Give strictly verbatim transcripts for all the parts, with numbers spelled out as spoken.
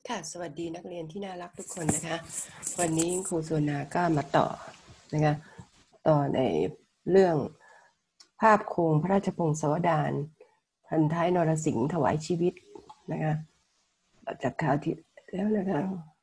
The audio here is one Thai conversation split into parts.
ค่ะสวัสดีนักเรียนที่น่ารักทุกคนนะคะวันนี้ครูสุนาก็มาต่อนะคะต่อในเรื่องภาพโครงพระราชพงศาวดารพันท้ายนรสิงห์ถวายชีวิตนะคะจากคราวที่แล้วนะคะ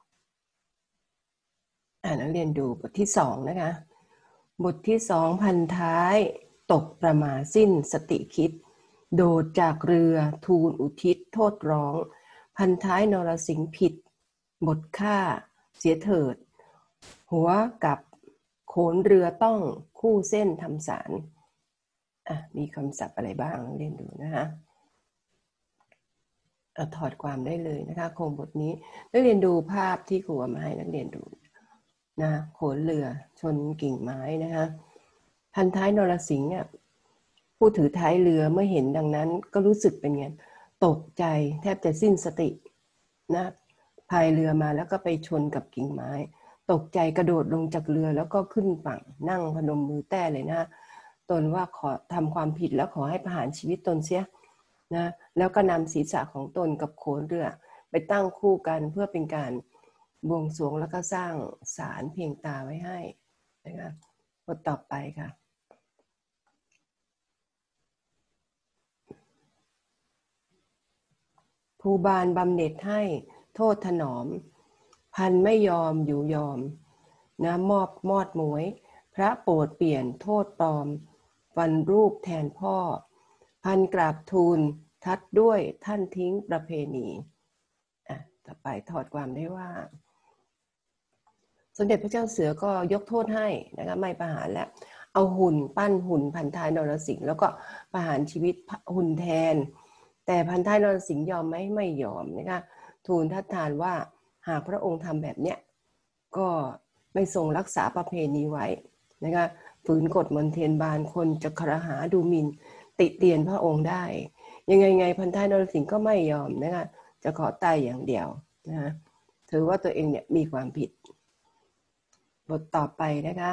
อ่านักเรียนดูบทที่สองนะคะบทที่สองพันท้ายตกประมาสิ้นสติคิดโดดจากเรือทูลอุทิศโทษร้องพันท้ายนรสิงห์ผิดบทฆ่าเสียเถิดหัวกับโขนเรือต้องคู่เส้นทำสารอ่ะมีคำศัพท์อะไรบ้างเรียนดูนะคะเอาถอดความได้เลยนะคะโครงบทนี้นักเรียนดูภาพที่ครูเอามาให้นักเรียนดูนะโขนเรือชนกิ่งไม้นะคะพันท้ายนรสิงห์เนี่ยผู้ถือท้ายเรือเมื่อเห็นดังนั้นก็รู้สึกเป็นไงตกใจแทบจะสิ้นสตินะพายเรือมาแล้วก็ไปชนกับกิ่งไม้ตกใจกระโดดลงจากเรือแล้วก็ขึ้นฝั่งนั่งพนมมือแต้เลยนะตนว่าขอทำความผิดแล้วขอให้ประหารชีวิตตนเสียนะแล้วก็นำศีรษะของตนกับโขนเรือไปตั้งคู่กันเพื่อเป็นการบวงสรวงแล้วก็สร้างศาลเพียงตาไว้ให้นะคะบทต่อไปค่ะภูบาลบำเหน็จให้โทษถนอมพันไม่ยอมอยู่ยอมนะมอบมอดหมวยพระโปรดเปลี่ยนโทษปลอมฟันรูปแทนพ่อพันกราบทูลทัดด้วยท่านทิ้งประเพณีอ่ะต่อไปถอดความได้ว่าสมเด็จพระเจ้าเสือก็ยกโทษให้นะคะไม่ประหารแล้วเอาหุ่นปั้นหุ่นพันท้ายนรสิงห์แล้วก็ประหารชีวิตหุ่นแทนแต่พันท้ายนรสิงห์ยอมไหมไม่ยอมนะคะทูลทัดทานว่าหากพระองค์ทำแบบเนี้ยก็ไม่ทรงรักษาประเพณีไว้นะคะฝืนกฎมนเทียนบานคนจะครหาดูหมิ่นติเตียนพระองค์ได้ยังไงไงพันท้ายนรสิงห์ก็ไม่ยอมนะคะจะขอตายอย่างเดียวนะถือว่าตัวเองเนี่ยมีความผิดบทต่อไปนะคะ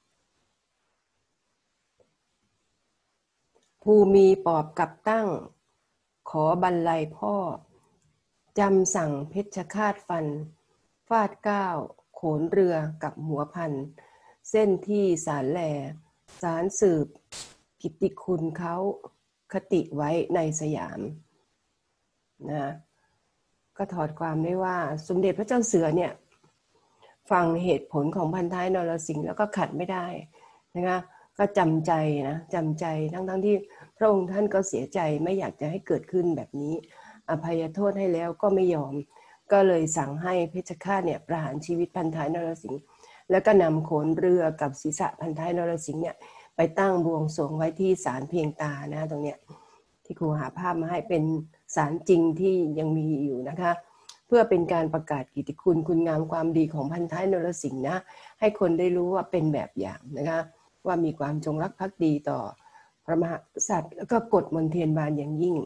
ผู้มีปอบกับตั้งขอบรรลัยพ่อจำสั่งเพชรฆาตฟันฟาดก้าวโขนเรือกับหัวพันเส้นที่สารแหลสารสืบกิตติคุณเขาคติไว้ในสยามนะก็ถอดความได้ว่าสมเด็จพระเจ้าเสือเนี่ยฟังเหตุผลของพันท้ายนรสิงห์แล้วก็ขัดไม่ได้นะคะก็จำใจนะจำใจทั้งทั้งที่พระองค์ท่านก็เสียใจไม่อยากจะให้เกิดขึ้นแบบนี้อภัยโทษให้แล้วก็ไม่ยอมก็เลยสั่งให้เพชฌฆาตเนี่ยประหารชีวิตพันท้ายนรสิงห์แล้วก็นำโขนเรือกับศีรษะพันท้ายนรสิงห์เนี่ยไปตั้งบวงสรวงไว้ที่ศาลเพียงตานะตรงเนี้ยที่ครูหาภาพมาให้เป็นศาลจริงที่ยังมีอยู่นะคะเพื่อเป็นการประกาศกิตติคุณคุณงามความดีของพันท้ายนรสิงห์นะให้คนได้รู้ว่าเป็นแบบอย่างนะคะว่ามีความจงรักภักดีต่อพระมหากษัตริย์แล้วก็กฎมนเทียนบานอย่างยิ่ง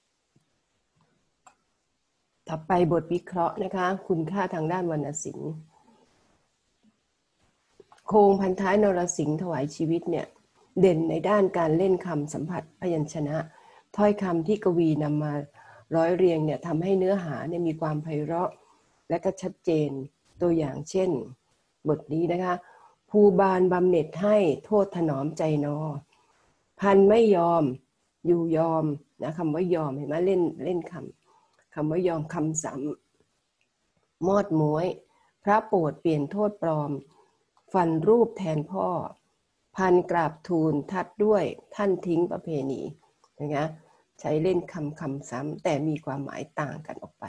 ต่อไปบทวิเคราะห์นะคะคุณค่าทางด้านวรรณศิลป์โครงพันท้ายนรสิงห์ถวายชีวิตเนี่ยเด่นในด้านการเล่นคำสัมผัสพยัญชนะถ้อยคำที่กวีนำมาร้อยเรียงเนี่ยทำให้เนื้อหาเนี่ยมีความไพเราะและก็ชัดเจนตัวอย่างเช่นบทนี้นะคะภูบาลบำเหน็จให้โทษถนอมใจนอพันไม่ยอมอยู่ยอมนะคำว่ายอมเห็นไหมเล่นเล่นคำคำว่ายอมคำซ้ำมอดหมวยพระโปรดเปลี่ยนโทษปลอมฟันรูปแทนพ่อพันกราบทูลทัดด้วยท่านทิ้งประเพณีนะคะใช้เล่นคำคำซ้ำแต่มีความหมายต่างกันออกไป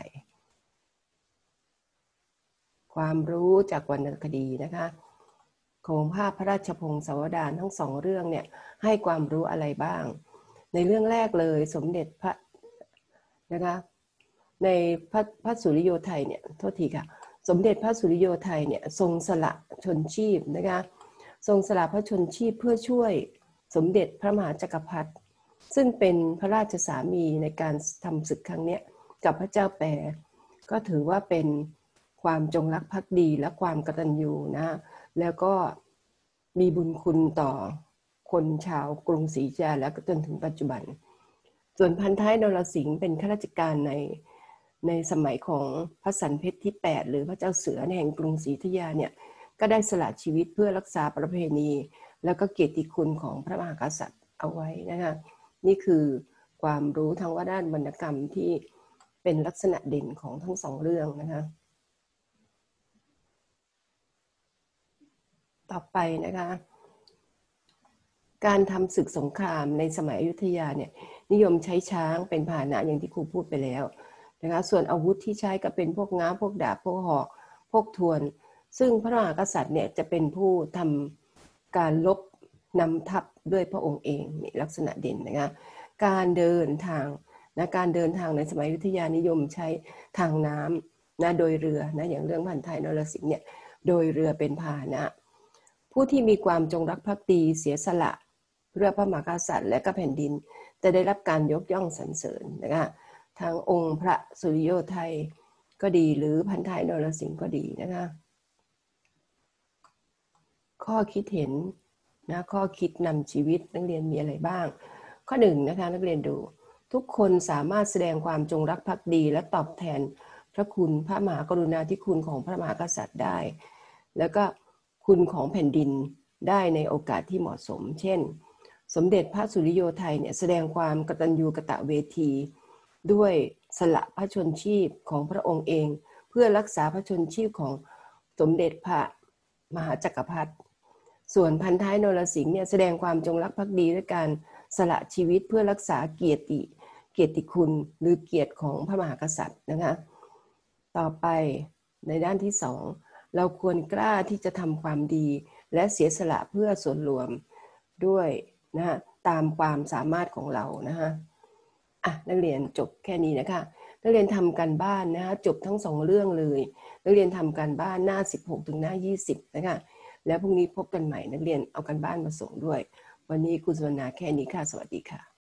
ความรู้จากวรรณคดีนะคะโครงภาพพระราชพงศาวดารทั้งสองเรื่องเนี่ยให้ความรู้อะไรบ้างในเรื่องแรกเลยสมเด็จพระนะคะในพระพระสุริโยไทยเนี่ยโทษทีค่ะสมเด็จพระสุริโยไทยเนี่ยทรงสละชนชีพนะคะทรงสละพระชนชีพเพื่อช่วยสมเด็จพระมหาจักรพรรดิซึ่งเป็นพระราชสามีในการทำศึกครั้งนี้กับพระเจ้าแปรก็ถือว่าเป็นความจงรักภักดีและความกตัญญูนะแล้วก็มีบุญคุณต่อคนชาวกรุงศรีอยุธยาและจนถึงปัจจุบันส่วนพันท้ายนรสิงห์เป็นข้าราชการในในสมัยของพระสันเพชรที่แปดหรือพระเจ้าเสือแห่งกรุงศรีอยุธยาเนี่ยก็ได้สละชีวิตเพื่อรักษาประเพณีแล้วก็เกียรติคุณของพระมหากษัตริย์เอาไว้นะคะนี่คือความรู้ทางว่าด้านวรรณกรรมที่เป็นลักษณะเด่นของทั้งสองเรื่องนะคะต่อไปนะคะการทำศึกสงครามในสมัยอยุธยาเนี่ยนิยมใช้ช้างเป็นพาหนะอย่างที่ครูพูดไปแล้วนะคะส่วนอาวุธที่ใช้ก็เป็นพวกง้าพวกดาบพวกหอกพวกทวนซึ่งพระมหากษัตริย์เนี่ยจะเป็นผู้ทำการลบนำทัพด้วยพระองค์เองนี่ลักษณะเด่นนะคะการเดินทางนะการเดินทางในสมัยอยุธยานิยมใช้ทางน้ำนะโดยเรือนะอย่างเรื่องพันท้ายนรสิงห์เนี่ยโดยเรือเป็นพาหนะผู้ที่มีความจงรักภักดีเสียสละเพื่อพระมหากษัตริย์และก็แผ่นดินจะได้รับการยกย่องสรรเสริญนะคะทางองค์พระสุริโยไทยก็ดีหรือพันท้ายนรสิงห์ก็ดีนะคะข้อคิดเห็นนะข้อคิดนำชีวิตนักเรียนมีอะไรบ้างข้อหนึ่งนะคะนักเรียนดูทุกคนสามารถแสดงความจงรักภักดีและตอบแทนพระคุณพระมหากรุณาธิคุณของพระมหากษัตริย์ได้แล้วก็คุณของแผ่นดินได้ในโอกาสที่เหมาะสมเช่นสมเด็จพระสุริโยไทยเนี่ยแสดงความกตัญญูกตเวทีด้วยสละพระชนชีพของพระองค์เองเพื่อรักษาพระชนชีพของสมเด็จพระมหาจักรพรรดิส่วนพันท้ายนรสิงห์เนี่ยแสดงความจงรักภักดีด้วยการสละชีวิตเพื่อรักษาเกียรติเกียรติคุณหรือเกียรติของพระมหากษัตริย์นะคะต่อไปในด้านที่สองเราควรกล้าที่จะทำความดีและเสียสละเพื่อส่วนรวมด้วยนะตามความสามารถของเรานะคะอ่ะนักเรียนจบแค่นี้นะคะนักเรียนทำการบ้านนะคะจบทั้งสองเรื่องเลยนักเรียนทำการบ้านหน้าสิบหกถึงหน้ายี่สิบนะคะแล้วพรุ่งนี้พบกันใหม่นักเรียนเอาการบ้านมาส่งด้วยวันนี้คุณสุวรรณาแค่นี้ค่ะสวัสดีค่ะ